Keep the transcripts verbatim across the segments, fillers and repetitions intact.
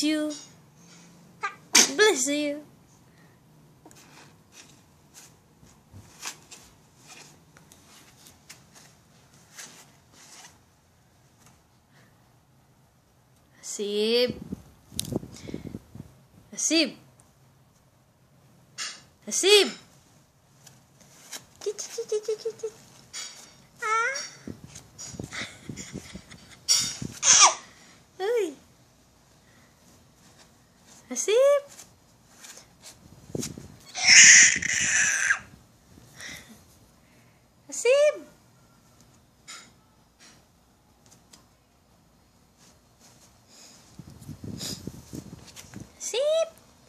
Bless you. Bless you. Hasib. Hasib. Hasib. Tit, tit, tit, tit, tit, tit. Ah. Uy. Hasib. Hasib. Hasib.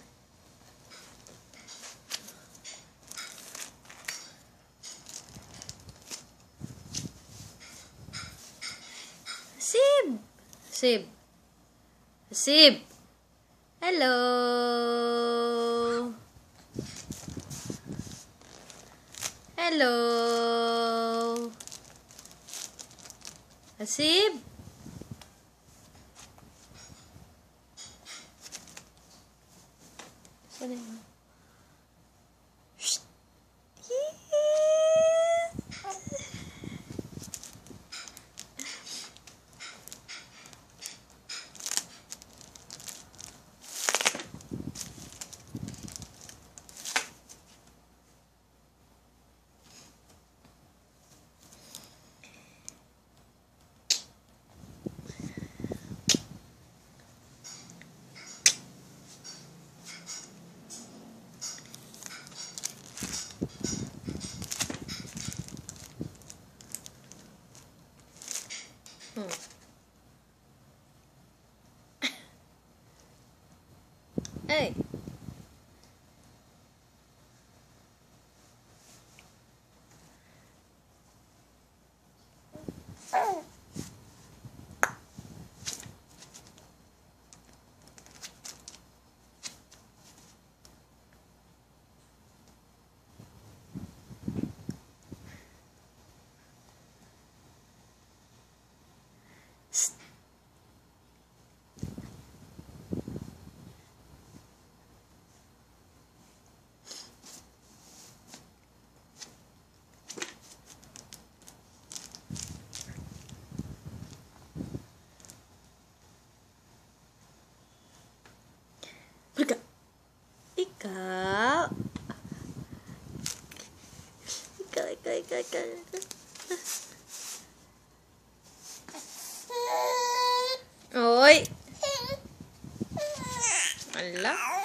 Hasib. Hasib. Hasib. Hello. Hello. Hasib. Saan yun? Shh. Hmm. Hey. Mereka. Ikaw. Ikaw, ikaw, ikaw, ikaw. Oi. Allah.